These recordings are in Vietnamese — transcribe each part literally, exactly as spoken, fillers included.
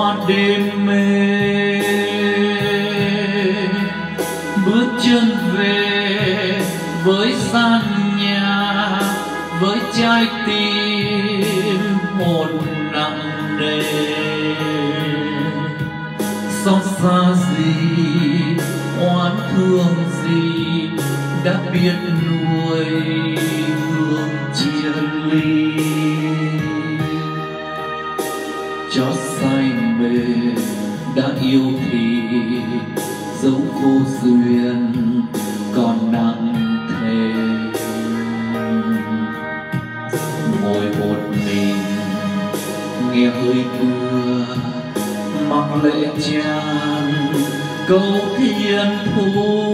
qua đêm mê, bước chân về với gian nhà, với trái tim hồn nặng nề. Xót xa gì, oán thương gì đã biết nuôi hương chia ly. Chót say mê đã yêu thì dẫu vô duyên còn nặng thề. Ngồi một mình nghe hơi mưa mặc lệ tràn câu thiên thu.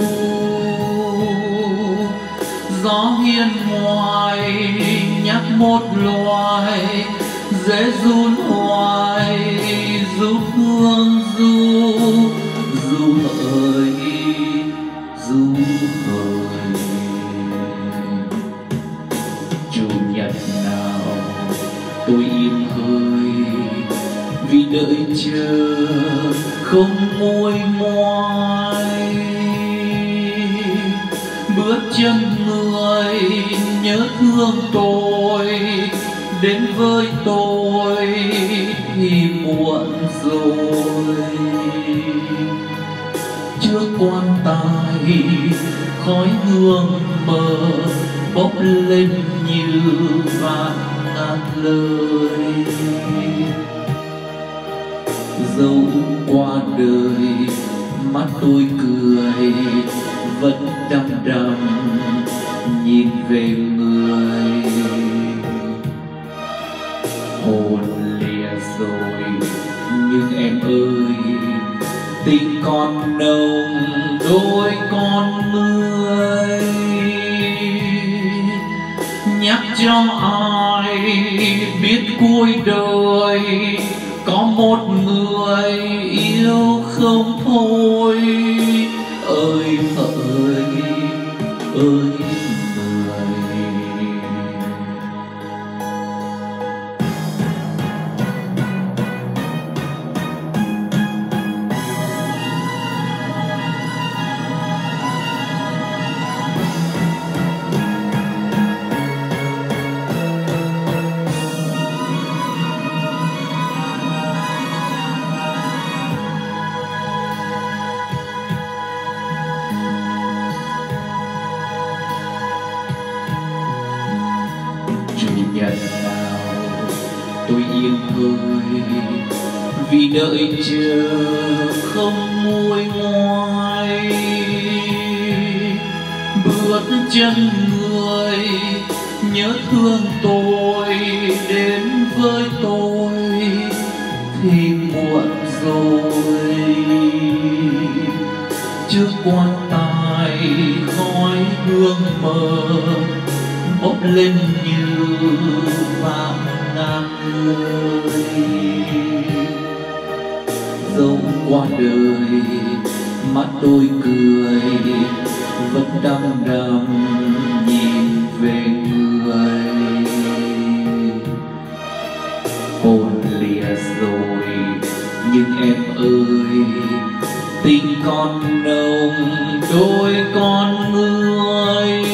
Gió hiên ngoài nhắc một loài dễ run hoài du hương du du hỡi du hỡi. Chủ nhật nào tôi im hơi vì đợi chờ không nguôi ngoai. Bước chân người nhớ thương tôi đến với tôi thì muộn rồi. Trước quan tài khói hương mờ bốc lên như vạn ngàn lời. Dẫu qua đời mắt tôi cười vẫn đăm đăm nhìn về người. Hồn lìa rồi nhưng em ơi tình còn nồng đôi con ngươi. Nhắc cho ai biết cuối đời có một người yêu không thôi. Ơi ơi ơi người. Chủ nhật nào tôi yên hơi vì đợi chờ không nguôi ngoai. Bước chân người nhớ thương tôi đến với tôi thì muộn rồi. Trước quan tài khói hương mờ bốc lên như vạn ngàn lời. Dẫu qua đời mắt tôi cười vẫn đăm đăm nhìn về người. Hồn lìa rồi nhưng em ơi tình còn nồng đôi con ngươi.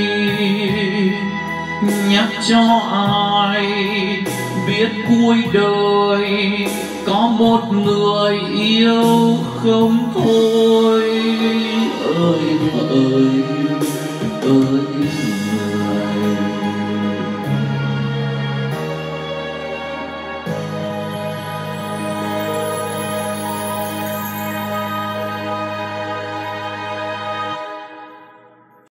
Nhắc cho ai biết cuối đời có một người yêu không thôi. Ơi ơi